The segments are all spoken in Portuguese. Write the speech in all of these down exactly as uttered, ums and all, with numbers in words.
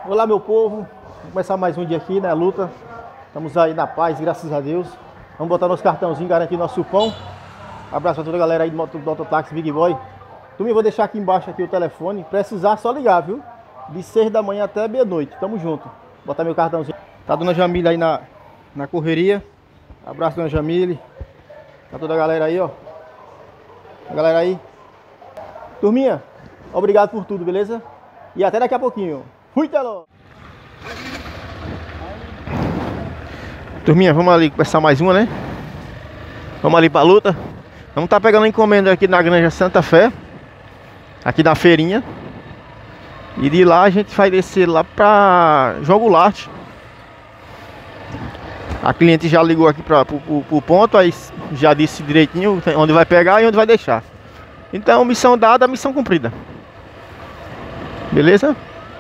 Olá, meu povo. Vamos começar mais um dia aqui, né? Luta. Estamos aí na paz, graças a Deus. Vamos botar nosso cartãozinho, garantir nosso pão. Abraço a toda a galera aí do Mototáxi Big Boy. Também vou deixar aqui embaixo aqui o telefone. Precisar, só ligar, viu? De seis da manhã até meia-noite. Tamo junto. Vou botar meu cartãozinho. Tá a dona Jamile aí na, na correria. Abraço, dona Jamile. Tá toda a galera aí, ó. A galera aí. Turminha, obrigado por tudo, beleza? E até daqui a pouquinho. Fui, Teló! Turminha, vamos ali começar mais uma, né? Vamos ali pra luta. Vamos tá pegando encomenda aqui na Granja Santa Fé. Aqui na feirinha. E de lá a gente vai descer lá pra João Goulart. A cliente já ligou aqui pra, pro, pro, pro ponto. Aí já disse direitinho onde vai pegar e onde vai deixar. Então, missão dada, missão cumprida. Beleza?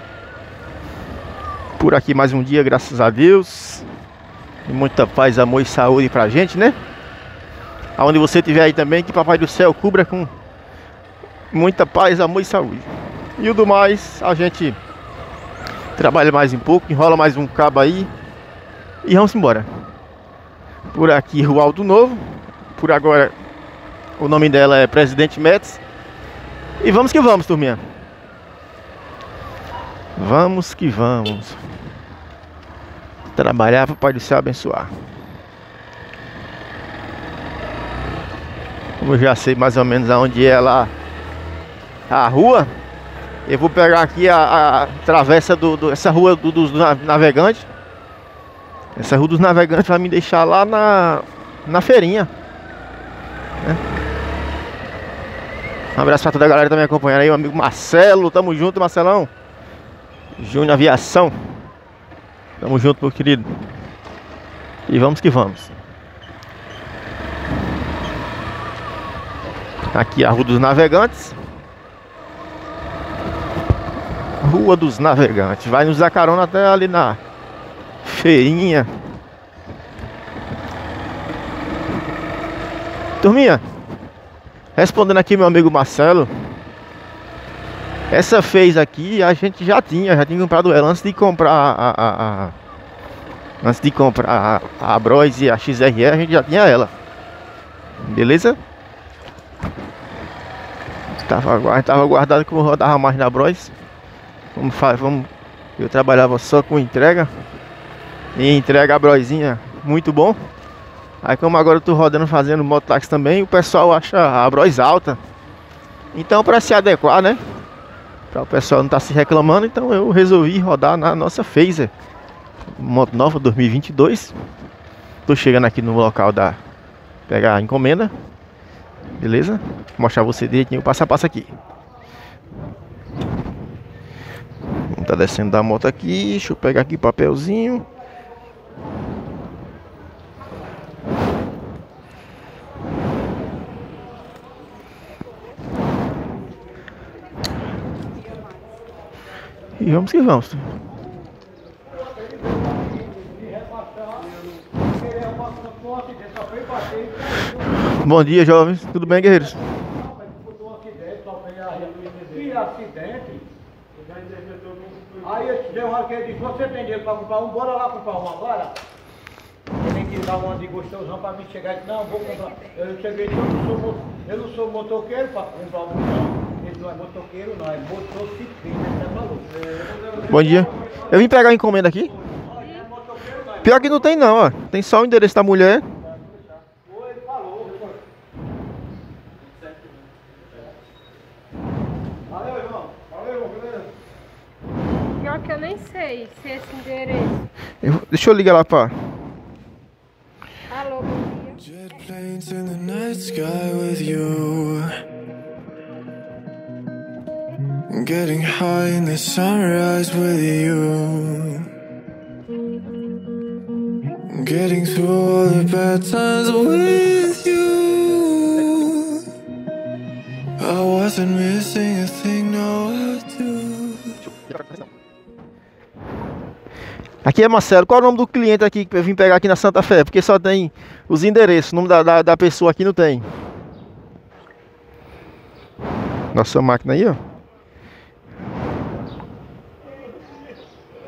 Por aqui mais um dia, graças a Deus. E muita paz, amor e saúde pra gente, né? Aonde você estiver aí também, que Papai do Céu cubra com muita paz, amor e saúde. E o do mais, a gente trabalha mais um pouco, enrola mais um cabo aí e vamos embora. Por aqui, Rua Alto Novo. Por agora, o nome dela é Presidente Metz. E vamos que vamos, turminha. Vamos que vamos. Trabalhar para o Pai do Céu abençoar. Como eu já sei mais ou menos aonde é lá a rua, eu vou pegar aqui a, a travessa do, do essa rua do, dos navegantes. Essa rua dos navegantes vai me deixar lá na na feirinha, né? Um abraço para toda a galera que tá me acompanhando aí, o amigo Marcelo, tamo junto, Marcelão. Júnior Aviação. Tamo junto, meu querido. E vamos que vamos. Aqui a Rua dos Navegantes. Rua dos Navegantes. Vai nos dar carona até ali na feirinha. Turminha, respondendo aqui meu amigo Marcelo. Essa fez aqui a gente já tinha, já tinha comprado ela antes de comprar a, a, a antes de comprar a, a Bros e a X R E, a gente já tinha ela. Beleza? Tava, tava guardado que eu rodava mais na Bros. Vamos, vamos, eu trabalhava só com entrega. E entrega a Brozinha muito bom. Aí como agora eu tô rodando fazendo mototáxi também, o pessoal acha a Bros alta. Então para se adequar, né? Para o pessoal não estar tá se reclamando, então eu resolvi rodar na nossa Phaser moto nova dois mil e vinte e dois. Tô chegando aqui no local da pegar a encomenda. Beleza? Vou mostrar você direitinho o passo a passo aqui. Vamos tá descendo da moto aqui. Deixa eu pegar aqui o papelzinho. E vamos que vamos. Bom dia, jovens. Tudo bem, guerreiros? Que acidente? Aí eu dei uma que ele disse, você tem dinheiro para comprar um? Bora lá comprar um agora? Eu nem quis dar uma de gostosão para mim chegar e disse, não, vou comprar. Eu cheguei e disse, eu não sou, eu não sou motoqueiro para comprar um não. Ele não é motoqueiro, não, é motociclista, você falou. Bom dia. Eu vim pegar a encomenda aqui. Pior que não tem não, ó. Tem só o endereço da mulher. Valeu, irmão. Valeu, irmão. Beleza? Pior que eu nem sei se é esse endereço. Eu, deixa eu ligar lá pra... Alô, bom dia. Jet planes in the night sky with you. Getting high in the sunrise with you. Getting through all the bad times with you. I wasn't missing a thing, no I do. Aqui é Marcelo. Qual é o nome do cliente aqui que eu vim pegar aqui na Santa Fé? Porque só tem os endereços. O nome da, da, da pessoa aqui não tem. Nossa máquina aí, ó.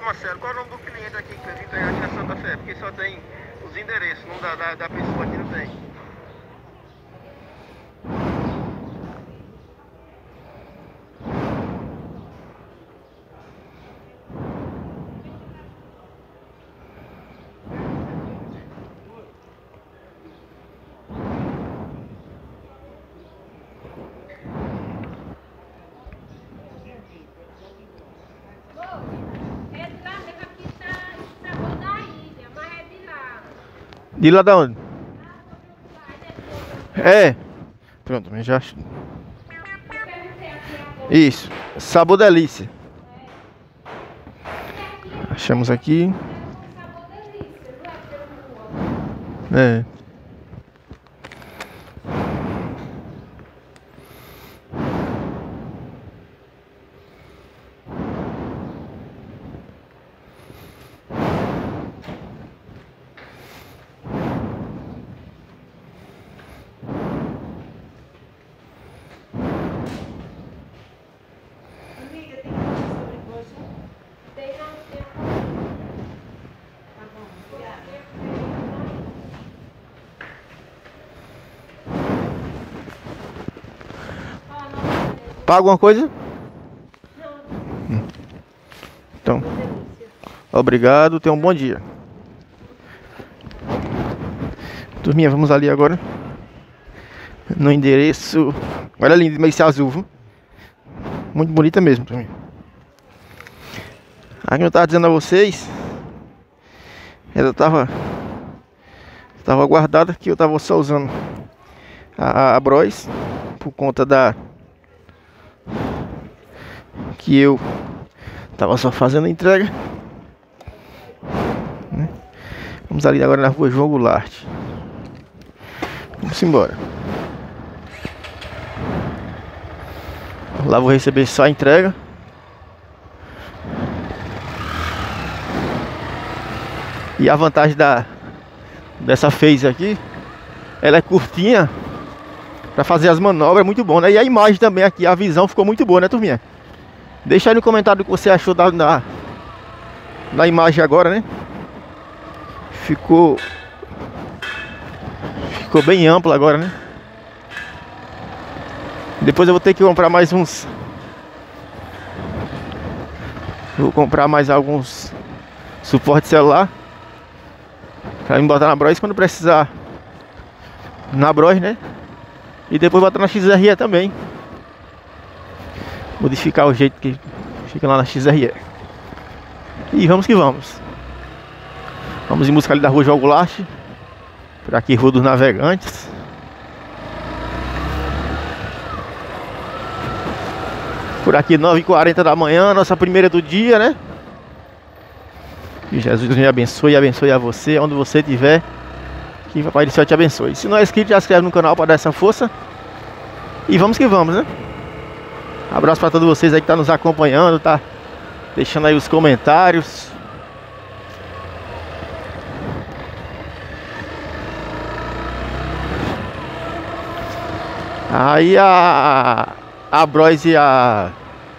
Marcelo, qual é o nome do cliente aqui que fez entregar aqui na Santa Fé? Porque só tem os endereços, não da, da, da pessoa aqui não tem. De lá da onde? É. Pronto, já acho. Isso. Sabor Delícia. Achamos aqui. É. Paga alguma coisa? Não. Então, obrigado, tenha um bom dia. Turminha, vamos ali agora. No endereço. Olha lindo, mas esse azul, viu? Muito bonita mesmo, turminha. Aqui eu tava dizendo a vocês. Ela tava. Tava guardada que eu tava só usando a, a Bros. Por conta da. Que eu tava só fazendo a entrega, né? Vamos ali agora na rua João Goulart. Vamos embora. Lá vou receber só a entrega. E a vantagem da dessa phase aqui, ela é curtinha para fazer as manobras, muito bom, né? E a imagem também aqui, a visão ficou muito boa, né, turminha? Deixa aí no comentário o que você achou da, da, da imagem agora, né? Ficou Ficou bem ampla agora, né? Depois eu vou ter que comprar mais uns. Vou comprar mais alguns suporte celular pra me botar na Bros quando precisar. Na Bros, né? E depois botar na X R E também. Modificar o jeito que fica lá na X R E. E vamos que vamos. Vamos em busca ali da rua João Goulart. Por aqui, Rua dos Navegantes. Por aqui, nove e quarenta da manhã, nossa primeira do dia, né? Que Jesus me abençoe e abençoe a você, onde você estiver. Que o Papai do Céu te abençoe. Se não é inscrito, já se inscreve no canal para dar essa força. E vamos que vamos, né? Abraço para todos vocês aí que tá nos acompanhando, tá deixando aí os comentários. Aí a a Bros e a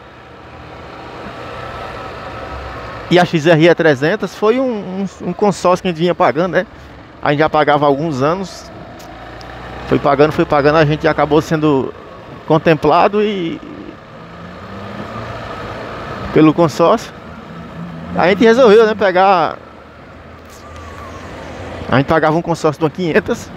e a X R E trezentos foi um, um, um consórcio que a gente vinha pagando, né? A gente já pagava há alguns anos. Foi pagando, foi pagando, a gente acabou sendo contemplado e pelo consórcio. A gente resolveu, né, pegar. A gente pagava um consórcio de uma quinhentas.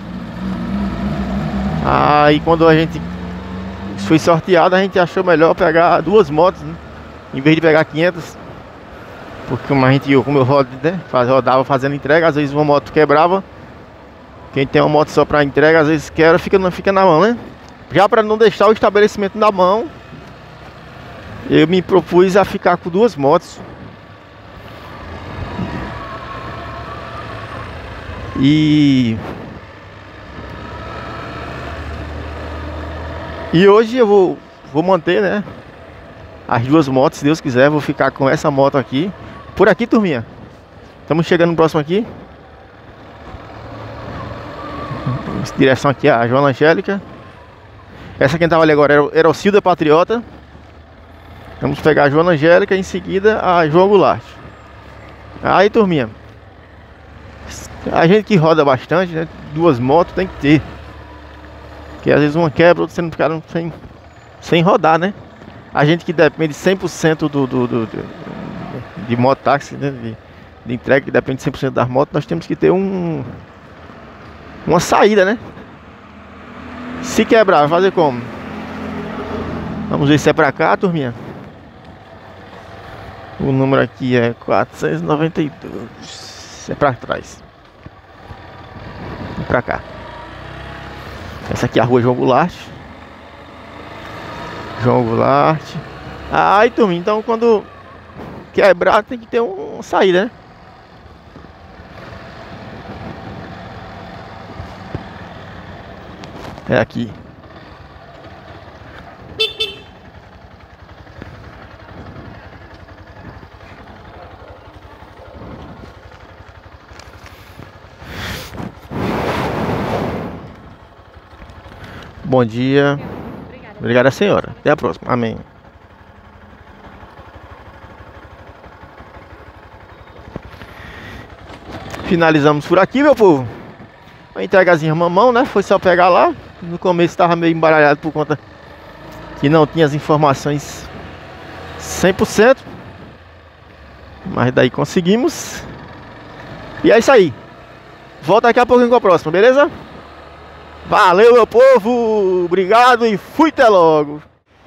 Aí quando a gente foi sorteado, a gente achou melhor pegar duas motos, né, em vez de pegar quinhentas. Porque como a gente, como eu rodo, né, rodava fazendo entrega, às vezes uma moto quebrava. Quem tem uma moto só para entrega, às vezes quebra, fica, não fica na mão, né? Já para não deixar o estabelecimento na mão, eu me propus a ficar com duas motos. E E hoje eu vou, vou manter, né, as duas motos, se Deus quiser. Vou ficar com essa moto aqui. Por aqui, turminha. Estamos chegando no próximo aqui. Direção aqui a Joana Angélica. Essa quem tava ali agora era, era o Cilda Patriota. Vamos pegar a Joana Angélica e em seguida a João Goulart. Aí, turminha, a gente que roda bastante, né? Duas motos tem que ter. Porque às vezes uma quebra, outra você não fica sem, sem rodar, né? A gente que depende cem por cento do, do, do, do de mototáxi, né? De, de entrega, que depende cem por cento das motos, nós temos que ter um uma saída, né? Se quebrar, vai fazer como? Vamos ver se é pra cá, turminha. O número aqui é quatrocentos e noventa e dois. É pra trás. E pra cá. Essa aqui é a rua João Goulart. João Goulart. Aí, turminha, então quando quebrar tem que ter um, uma saída, né? É aqui. Bom dia. Obrigada. Obrigada, senhora. Até a próxima. Amém. Finalizamos por aqui, meu povo. A entregazinha mamão, né? Foi só pegar lá. No começo estava meio embaralhado por conta que não tinha as informações cem por cento. Mas daí conseguimos. E é isso aí. Volta daqui a pouquinho com a próxima, beleza? Valeu, meu povo. Obrigado e fui até logo.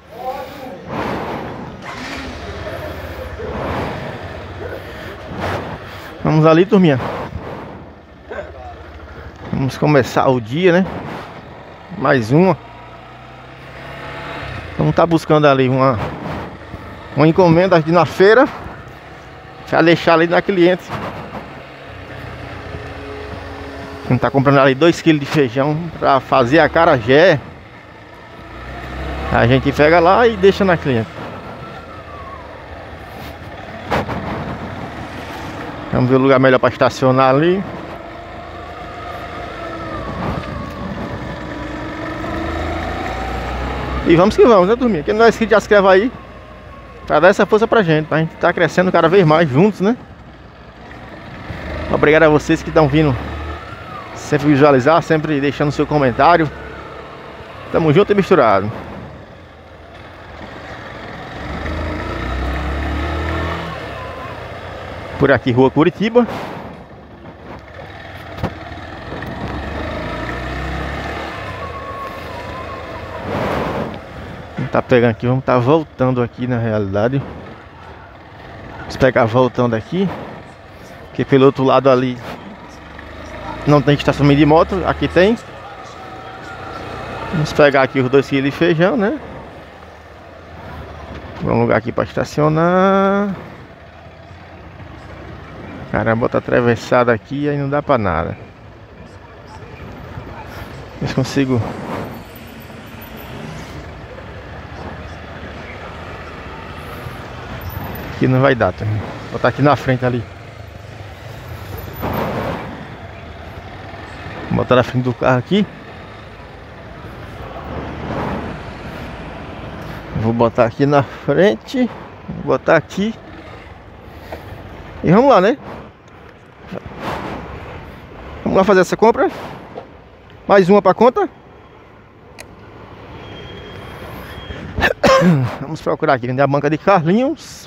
Vamos ali, turminha. Vamos começar o dia, né? Mais uma. Vamos estar buscando ali uma Uma encomenda aqui na feira pra deixar ali na cliente. A gente tá comprando ali dois quilos de feijão pra fazer acarajé. A gente pega lá e deixa na cliente. Vamos ver o lugar melhor para estacionar ali. E vamos que vamos, né, turminha? Quem não é inscrito, já se inscreve aí pra dar essa força pra gente, pra gente tá crescendo cada vez mais juntos, né? Obrigado a vocês que estão vindo sempre visualizar, sempre deixando seu comentário. Tamo junto e misturado. Por aqui, Rua Curitiba. Vamos tá pegando aqui, vamos tá voltando aqui na realidade. Vamos pegar voltando aqui, porque pelo outro lado ali não tem estacionamento de moto, aqui tem. Vamos pegar aqui os dois quilos de feijão, né? Vamos um lugar aqui para estacionar. Caramba, tá atravessado aqui e aí não dá pra nada. Ver se consigo. Aqui não vai dar, tá? Vou botar aqui na frente ali. Vou botar na frente do carro aqui. Vou botar aqui na frente. Vou botar aqui. E vamos lá, né? Vamos lá fazer essa compra. Mais uma para conta. Vamos procurar aqui, vender a banca de Carlinhos.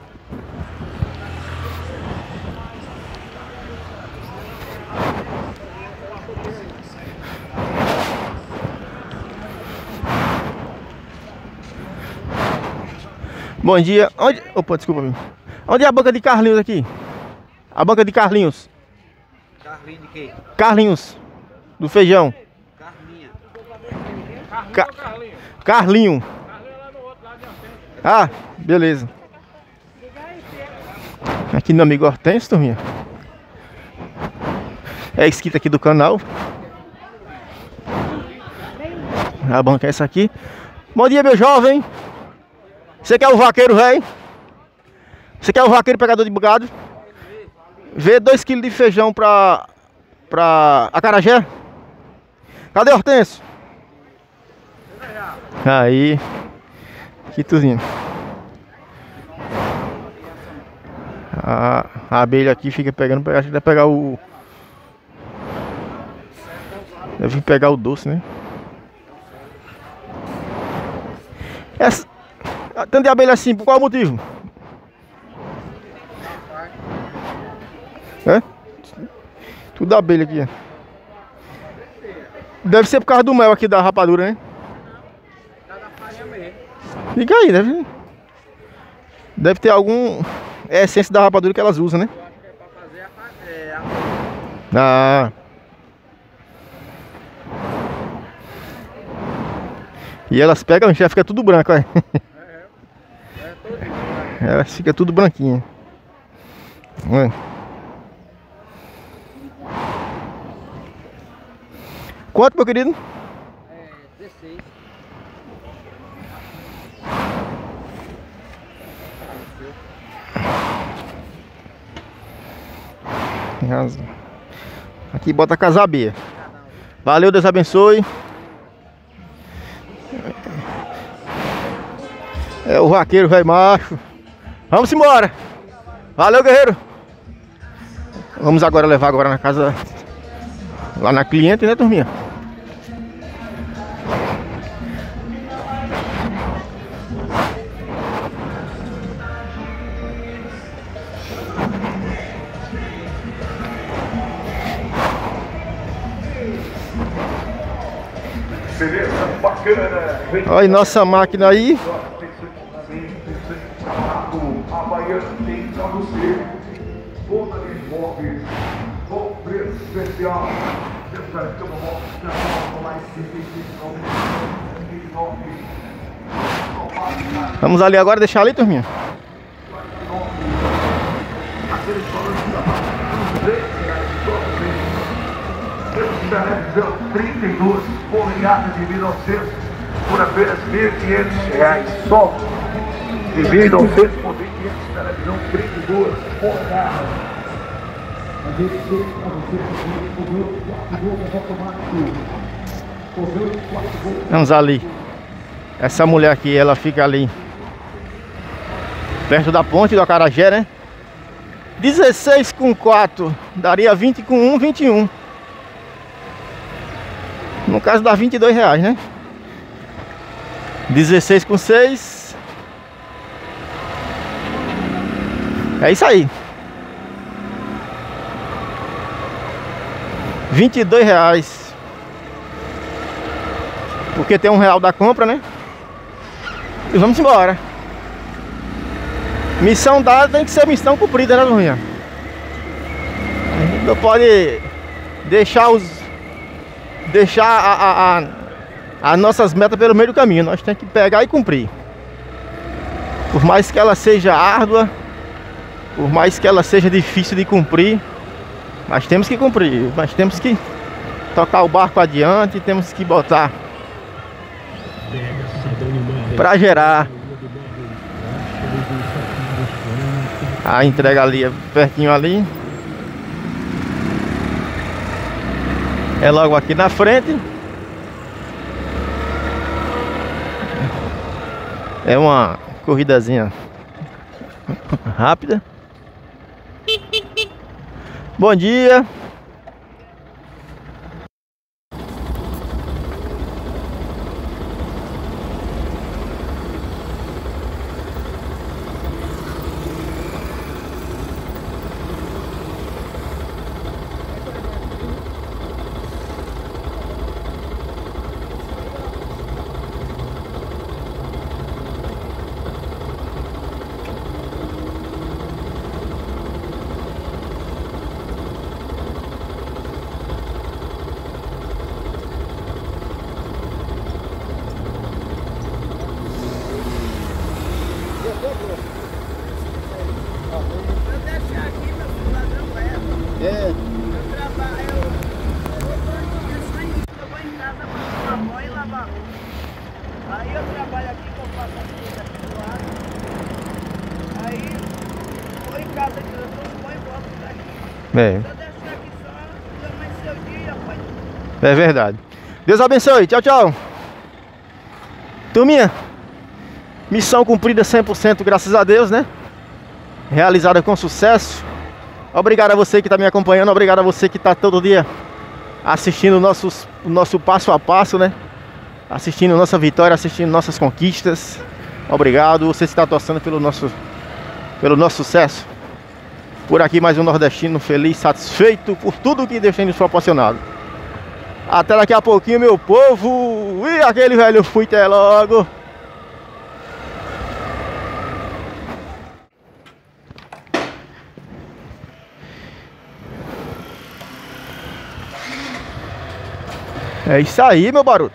Bom dia. Onde... Opa, desculpa mim. Onde é a banca de Carlinhos aqui? A banca de Carlinhos. Carlinhos de quê? Carlinhos. Do feijão. Carlinha. Ca... Carlinho. Ah, beleza. Aqui meu amigo Hortêncio, turminha. É a esquita aqui do canal. A banca é essa aqui. Bom dia, meu jovem. Você quer o vaqueiro, velho? Você quer o vaqueiro pegador de bugado? Vê dois quilos de feijão pra... Pra acarajé. Cadê o Hortêncio? Aí. Aqui tuzinho. Ah, A abelha aqui fica pegando, acho que deve pegar o... Deve pegar o doce, né? Essa... Tanto de abelha assim, por qual motivo? É? Tudo abelha aqui, ó. Deve ser por causa do mel aqui da rapadura, né? Fica aí, deve... Deve ter algum... É essência da rapadura que elas usam, né? Ah. E elas pegam, já fica tudo branco, ó. Elas fica tudo branquinha. É. Quanto, meu querido? É, dezesseis. Aqui bota casabia. Valeu, Deus abençoe. É o vaqueiro velho macho. Vamos embora. Valeu, guerreiro. Vamos agora levar agora na casa, lá na cliente, né, turminha? Beleza, bacana. Olha nossa máquina aí. A Bahia tem pra você toda de móveis com preço especial. Vamos ali agora, deixar ali, turminha. trinta e duas polegadas de mil e novecentos por apenas mil e quinhentos reais só. De mil e novecentos por mil e quinhentos, televisão trinta e duas polegadas. A gente tem para você o meu quatro gols automático. O meu quatro gols. Vamos ali. Essa mulher aqui, ela fica ali perto da ponte do Acarajé, né? dezesseis com quatro daria vinte com um, vinte e um. No caso dá vinte e dois reais, né? dezesseis com seis. É isso aí. vinte e dois reais. Porque tem um real da compra, né? E vamos embora. Missão dada tem que ser missão cumprida, né, Lurinha? A gente não pode deixar os... Deixar a, a, a, as nossas metas pelo meio do caminho. Nós temos que pegar e cumprir. Por mais que ela seja árdua, por mais que ela seja difícil de cumprir, mas temos que cumprir. Mas temos que tocar o barco adiante. Temos que botar para gerar. A entrega ali é pertinho ali. É logo aqui na frente. É uma corridazinha rápida. Bom dia. É. Eu trabalho, eu, eu, eu saio eu vou em casa para tomar banho e lavar roupa. Aí eu trabalho aqui, que eu faço as coisas aqui do lado. Aí vou em casa, eu tomo banho e volto daqui. É. Se eu deixar aqui só, eu amanhecer o dia, pode. É verdade. Deus abençoe. Tchau, tchau. Turminha, missão cumprida cem por cento, graças a Deus, né? Realizada com sucesso. Obrigado a você que está me acompanhando. Obrigado a você que está todo dia assistindo o nosso, o nosso passo a passo, né? Assistindo nossa vitória, assistindo nossas conquistas. Obrigado. Você está torcendo pelo nosso, pelo nosso sucesso. Por aqui mais um nordestino feliz, satisfeito por tudo que Deus tem nos proporcionado. Até daqui a pouquinho, meu povo. E aquele velho fui até logo. É isso aí, meu barulho.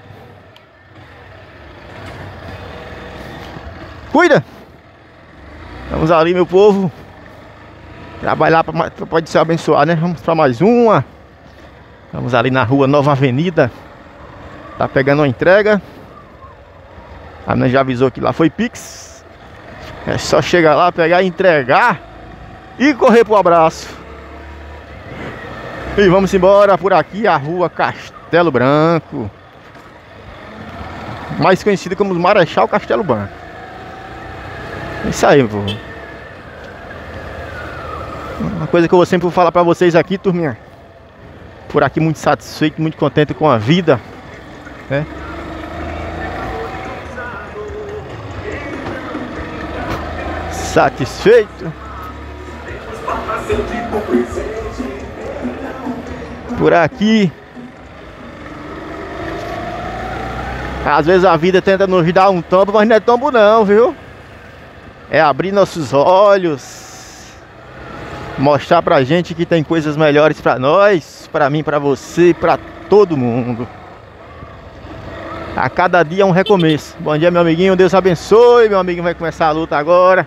Cuida. Vamos ali, meu povo. Trabalhar para pode ser abençoado, né? Vamos para mais uma. Vamos ali na rua Nova Avenida. Tá pegando uma entrega. A menina já avisou que lá foi Pix. É só chegar lá, pegar, entregar e correr pro abraço. E vamos embora por aqui, a rua Castelo Branco, mais conhecida como Marechal Castelo Branco. É isso aí, meu povo. Uma coisa que eu vou sempre falar pra vocês aqui, turminha. Por aqui muito satisfeito, muito contente com a vida, né? Satisfeito. Por aqui. Às vezes a vida tenta nos dar um tombo, mas não é tombo não, viu? É abrir nossos olhos, mostrar pra gente que tem coisas melhores pra nós, pra mim, pra você, pra todo mundo. A cada dia é um recomeço. Bom dia, meu amiguinho, Deus abençoe. Meu amiguinho vai começar a luta agora.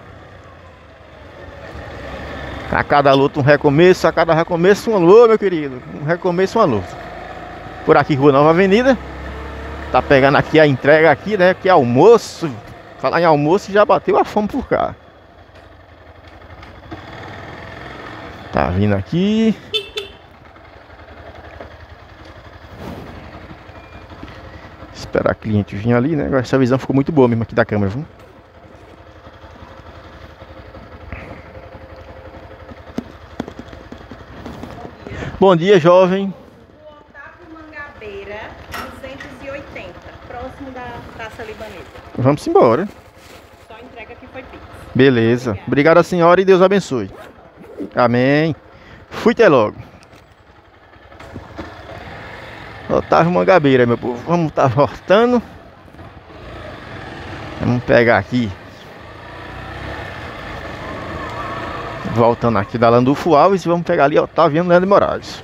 A cada luta um recomeço, a cada recomeço uma luta, meu querido. Um recomeço, uma luta. Por aqui, Rua Nova Avenida. Tá pegando aqui a entrega aqui, né? Que é almoço. Falar em almoço, já bateu a fome por cá. Tá vindo aqui. Esperar a cliente vir ali, né? Agora essa visão ficou muito boa mesmo aqui da câmera, viu? Bom dia, jovem. O Otávio Mangabeira, duzentos e oitenta, próximo da Praça Libanesa. Vamos embora. Só entrega que foi Pix. Beleza. Obrigado. Obrigado a senhora e Deus abençoe. Amém. Fui até logo. Otávio Mangabeira, meu povo. Vamos estar tá voltando. Vamos pegar aqui. Voltando aqui da Landulfo Alves. Vamos pegar ali Otaviano Leandro de Moraes.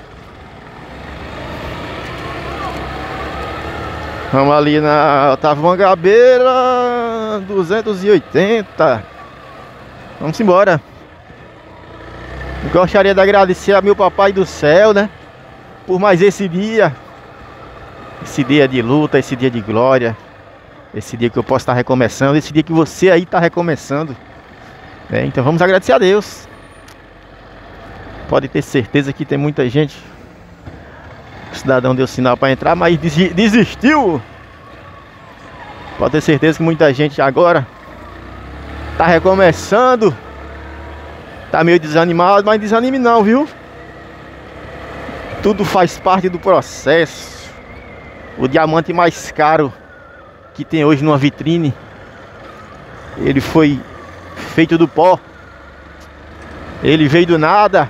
Vamos ali na Otávio Mangabeira duzentos e oitenta. Vamos embora. Gostaria de agradecer a meu papai do céu, né? Por mais esse dia. Esse dia de luta, esse dia de glória. Esse dia que eu posso estar recomeçando. Esse dia que você aí está recomeçando. É, então vamos agradecer a Deus. Pode ter certeza que tem muita gente. O cidadão deu sinal para entrar, mas desistiu. Pode ter certeza que muita gente agora tá recomeçando. Tá meio desanimado, mas desanime não, viu? Tudo faz parte do processo. O diamante mais caro que tem hoje numa vitrine, ele foi feito do pó. Ele veio do nada.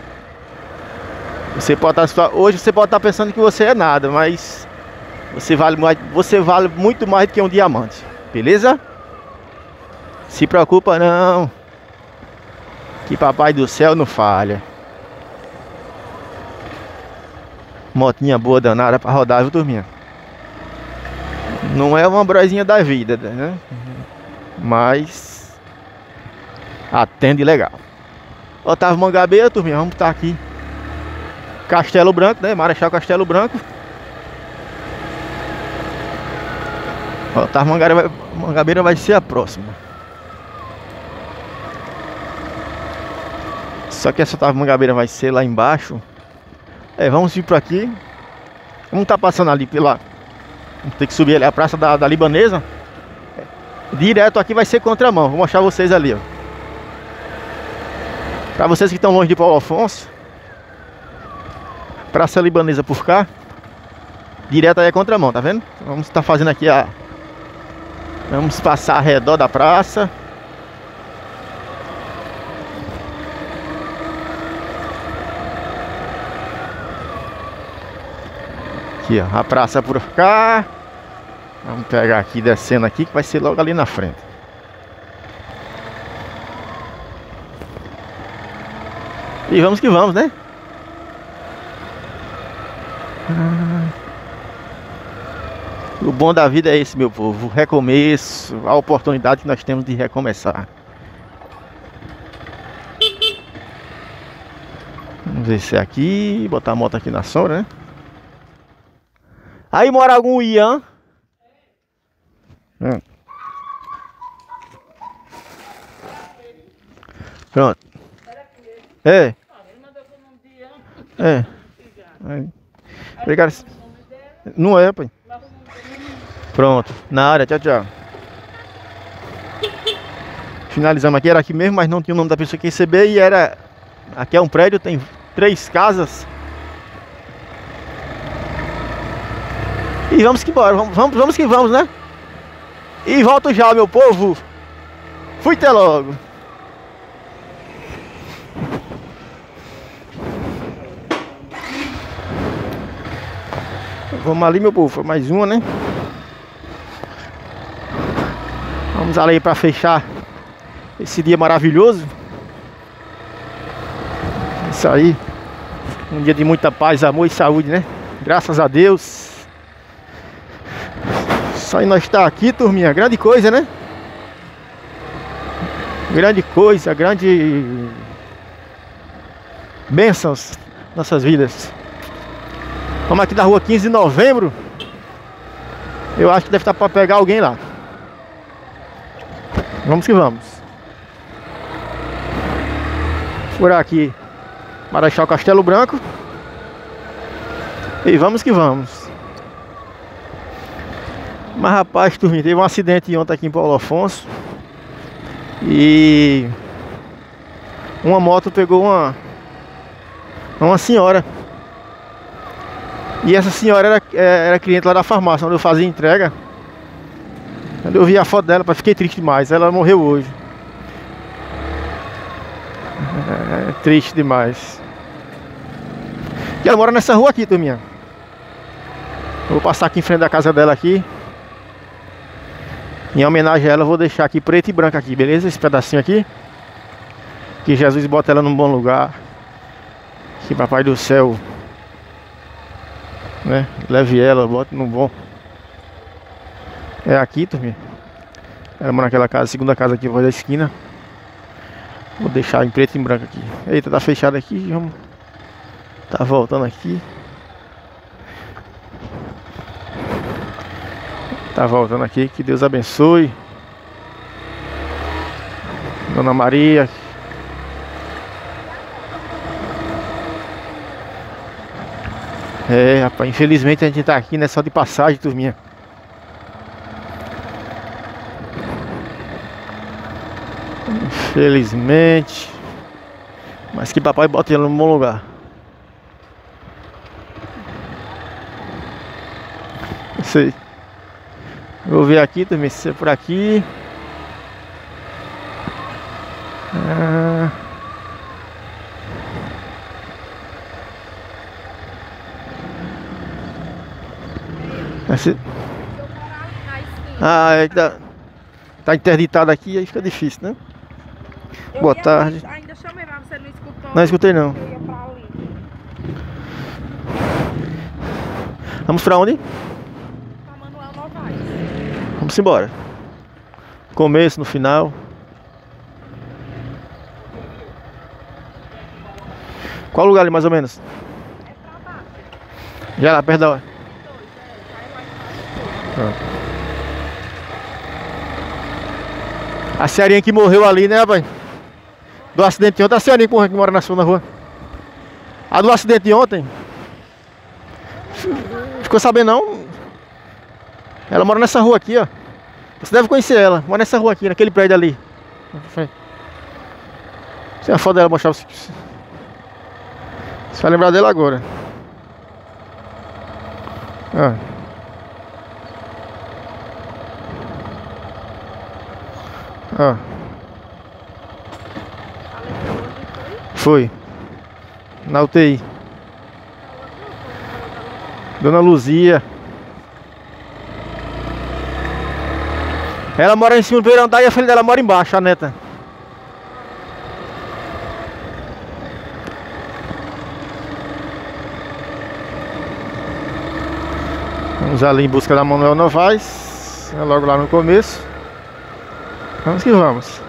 Você pode estar, hoje você pode estar pensando que você é nada, mas você vale, você vale muito mais do que um diamante. Beleza? Se preocupa não, que papai do céu não falha. Motinha boa danada pra rodar, viu, turminha? Não é uma brosinha da vida, né? Mas atende legal. Otávio Mangabeira, turminha, vamos estar aqui Castelo Branco, né? Marechal Castelo Branco. Otávio Mangabeira, Mangabeira vai ser a próxima. Só que essa Otávio Mangabeira vai ser lá embaixo. É, vamos vir por aqui. Vamos estar passando ali pela... Vamos ter que subir ali a Praça da, da Libanesa. Direto aqui vai ser contramão. Vou mostrar vocês ali, ó. Pra vocês que estão longe de Paulo Afonso, Praça Libanesa por cá, direto aí é contramão, tá vendo? Vamos estar fazendo aqui a... Vamos passar ao redor da praça. Aqui, ó, a praça por cá. Vamos pegar aqui, descendo aqui, que vai ser logo ali na frente. E vamos que vamos, né? O bom da vida é esse, meu povo. O recomeço, a oportunidade que nós temos de recomeçar. Vamos ver se é aqui. Botar a moto aqui na sombra, né? Aí mora algum Ian. Hum. Pronto. É. É. Aí. Obrigado. Não é, pai. Pronto. Na área. Tchau, tchau. Finalizamos aqui. Era aqui mesmo, mas não tinha o nome da pessoa que receber. E era... Aqui é um prédio, tem três casas. E vamos que embora. Vamos, vamos, vamos que vamos, né? E volto já, meu povo. Fui até logo. Vamos ali, meu povo. Foi mais uma, né? Vamos ali para fechar esse dia maravilhoso. Isso aí. Um dia de muita paz, amor e saúde, né? Graças a Deus. Só nós estar aqui, turminha. Grande coisa, né? Grande coisa, grande bênçãos nossas vidas. Vamos aqui da rua quinze de novembro. Eu acho que deve estar para pegar alguém lá. Vamos que vamos. Furar aqui Marechal Castelo Branco. E vamos que vamos. Mas rapaz, turminha, teve um acidente ontem aqui em Paulo Afonso. E uma moto pegou uma Uma senhora. E essa senhora era, era cliente lá da farmácia, onde eu fazia entrega. Quando eu vi a foto dela, fiquei triste demais. Ela morreu hoje. É triste demais. E ela mora nessa rua aqui, turminha. Eu vou passar aqui em frente da casa dela aqui. Em homenagem a ela, eu vou deixar aqui preto e branco aqui, beleza? Esse pedacinho aqui. Que Jesus bota ela num bom lugar. Que Papai do Céu, né, leve ela, bote no bom. É aqui, turminha. Ela mora naquela casa, segunda casa aqui, voz da esquina. Vou deixar em preto e em branco aqui. Eita, tá fechado aqui. Vamos. Tá voltando aqui. Tá voltando aqui. Que Deus abençoe. Dona Maria. É, rapaz, infelizmente a gente tá aqui, né, só de passagem, turminha. Infelizmente. Mas que papai bota ele no bom lugar. Não sei. Vou ver aqui também, se é por aqui. Ah. Esse... Ah, é, tá, tá interditado aqui, aí fica difícil, né? Eu Boa ia, tarde. Ainda chamei, mas você não escutou. Não escutei não. Eu ia pra ali. Vamos pra onde? Pra Manuel Novaes. Vamos embora. Começo, no final. Qual lugar ali mais ou menos? É pra baixo. Já lá, perto da hora. A senhorinha que morreu ali, né, rapaz? Do acidente de ontem. A senhorinha que morreu, que mora na sua rua. A do acidente de ontem. Ficou sabendo não? Ela mora nessa rua aqui, ó. Você deve conhecer ela. Mora nessa rua aqui, naquele prédio ali. Tem a foto dela, mostrar pra você. Você vai lembrar dela agora. Ah. Ah. Foi. Na U T I. Dona Luzia. Ela mora em cima do primeiro andar e a filha dela mora embaixo, a neta. Vamos ali em busca da Manuel Novaes. É logo lá no começo. Vamos que vamos.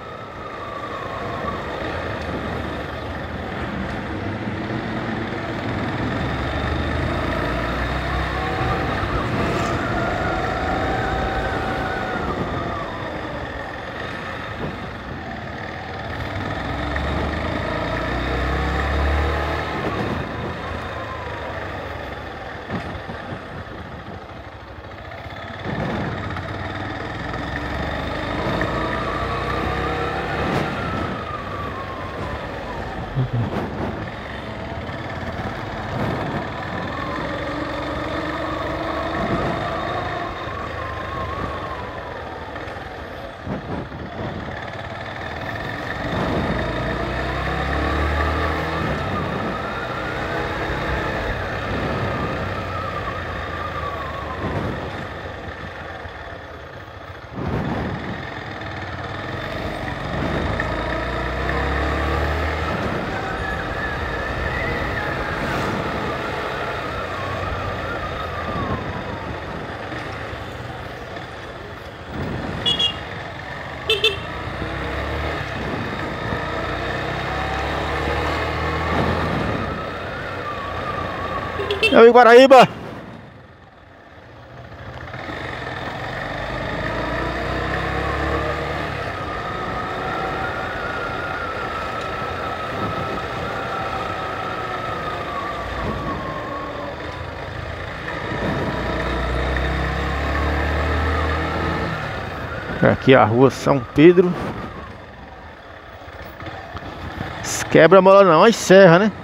É o Iguaraíba. Aqui é a rua São Pedro. Quebra-mola não, as serra, né?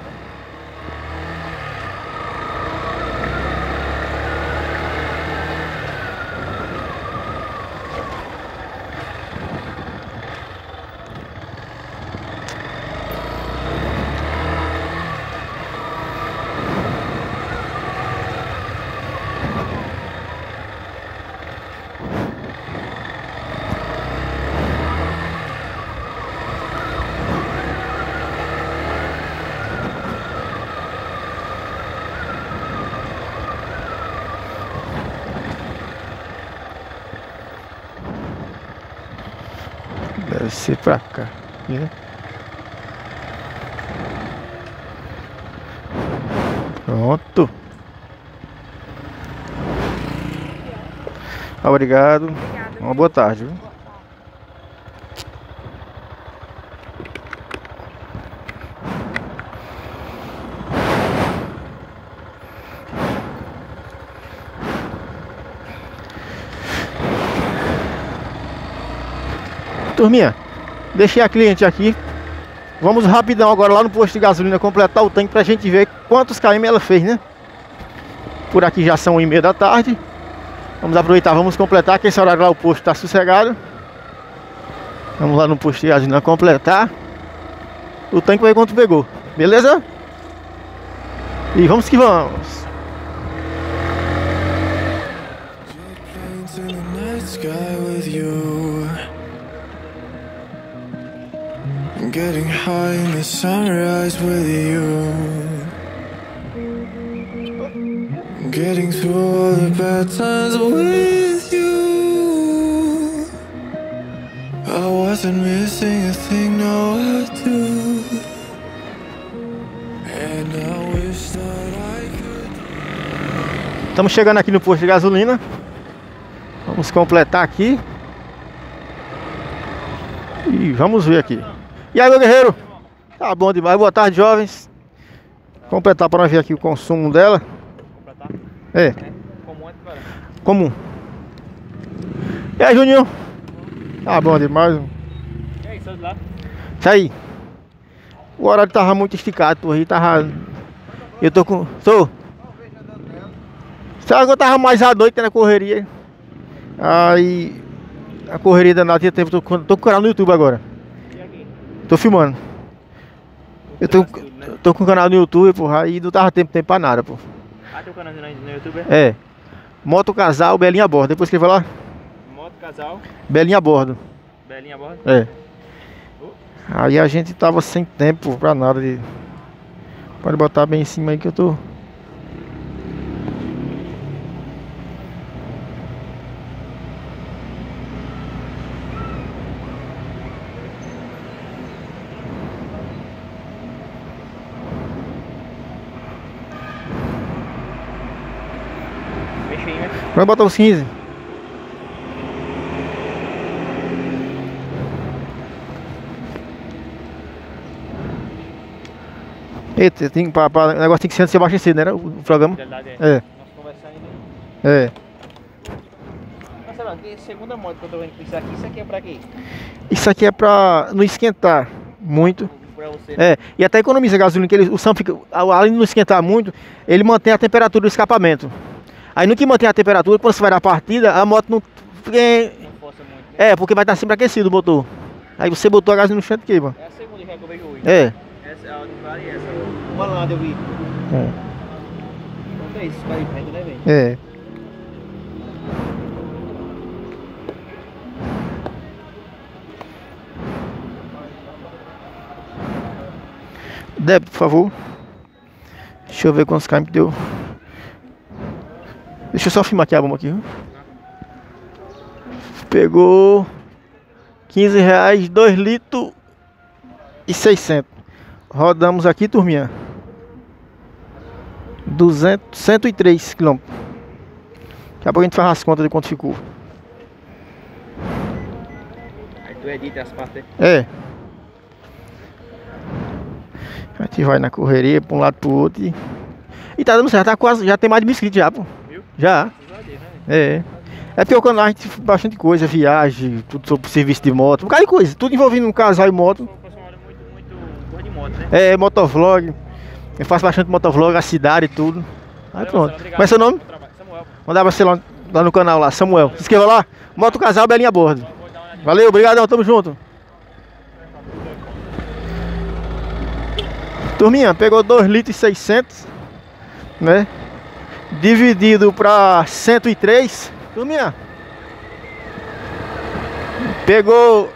Deve ser pra cá, né? Pronto. Obrigado. Obrigada. Uma boa tarde, viu? Turminha, deixei a cliente aqui. Vamos rapidão agora lá no posto de gasolina completar o tanque pra gente ver quantos km ela fez, né? Por aqui já são uma e meia da tarde. Vamos aproveitar, vamos completar, que esse horário lá o posto tá sossegado. Vamos lá no posto de gasolina completar o tanque, vai ver quanto pegou, beleza? E vamos que vamos. Getting high in the sunrise with you. Getting through all the bad times with you. I wasn't missing a thing, no I do. And I wish that I could. Estamos chegando aqui no posto de gasolina. Vamos completar aqui. E vamos ver aqui. E aí, meu guerreiro? Tá bom demais. Boa tarde, jovens. Completar para nós ver aqui o consumo dela. Completar? É. Comum é diferente. Comum. E aí, Juninho? Tá bom demais. E aí, sai de lá? Isso aí. O horário tava muito esticado, porra, e tava... Eu tô com... Tô. Sabe que eu tava mais à noite na correria. Aí... A correria danada tinha tempo, tô, com- tô com o canal no YouTube agora. E aqui? Tô filmando. Eu tô, tô com o canal no YouTube, porra, aí não tava tempo, tempo pra nada, pô. Ah, teu canal no no YouTube? É. Moto Casal, Belinha a bordo. Depois escreva lá. Moto, casal, Belinha a bordo. Belinha a bordo. É. Aí a gente tava sem tempo pra nada de... Pode botar bem em cima aí que eu tô... Mexe aí, né? Vai botar os quinze. Eita, tem, pra, pra, o negócio tem que ser antes de abastecer, né? O programa. Realidade é. É, Nós conversando ainda. é. Marcelo, que segunda moto que eu tô vendo com isso aqui, isso aqui é pra quê? Isso aqui é pra não esquentar muito. Pra você, né? É, e até economiza a gasolina, que ele, o Sam fica, além de não esquentar muito, ele mantém a temperatura do escapamento. Aí no que mantém a temperatura, quando você vai na partida, a moto não... É, Não força muito, né? é, porque vai estar sempre aquecido o motor. Aí você botou a gasolina no chão queima. É a segunda já que eu vejo hoje. É. Essa é a Audi e essa é o Malandro, eu vi. É. Quanto é isso? Ficar de renda, né, velho? É. Débito, por favor. Deixa eu ver quantos km deu. Deixa eu só filmar aqui a bomba aqui. Viu? Pegou quinze reais, dois litros e seiscentos. Rodamos aqui, turminha. duzentos, cento e três quilômetros. Daqui a pouco a gente faz as contas de quanto ficou. Aí tu edita as partes. É. A gente vai na correria, pra um lado pro outro e... E tá dando certo, tá quase, já tem mais de mil inscritos já, pô. Viu? Já. É. É porque o canal a gente faz bastante coisa, viagem, tudo sobre serviço de moto, um bocado de coisa, tudo envolvendo um casal e moto. O pessoal olha muito, muito cor de moto, né? É, motovlog. Eu faço bastante motovlog, a cidade e tudo. Aí Valeu, pronto. Marcelo, obrigado Como é seu nome? pelo trabalho. Samuel. Mandar pra você lá, lá no canal lá, Samuel. Se inscreva lá. Moto Casal, Belinha a bordo. Vou dar uma olhadinha. Valeu, obrigadão, tamo junto. Turminha, pegou dois litros e seiscentos, né? Dividido para cento e três. Turminha, pegou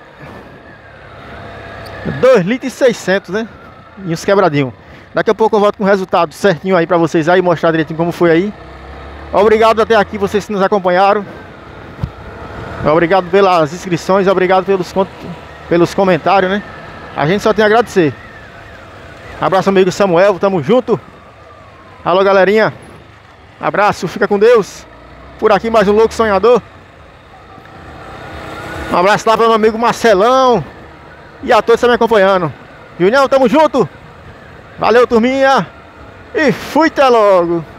dois litros e seiscentos, né? E uns quebradinhos. Daqui a pouco eu volto com o resultado certinho aí para vocês aí, mostrar direitinho como foi aí. Obrigado até aqui, vocês que nos acompanharam. Obrigado pelas inscrições, obrigado pelos, pelos comentários, né? A gente só tem a agradecer. Abraço, amigo Samuel, tamo junto. Alô, galerinha. Abraço, fica com Deus. Por aqui mais um louco sonhador. Um abraço lá para meu amigo Marcelão. E a todos que estão me acompanhando. Junião, tamo junto. Valeu, turminha. E fui até logo.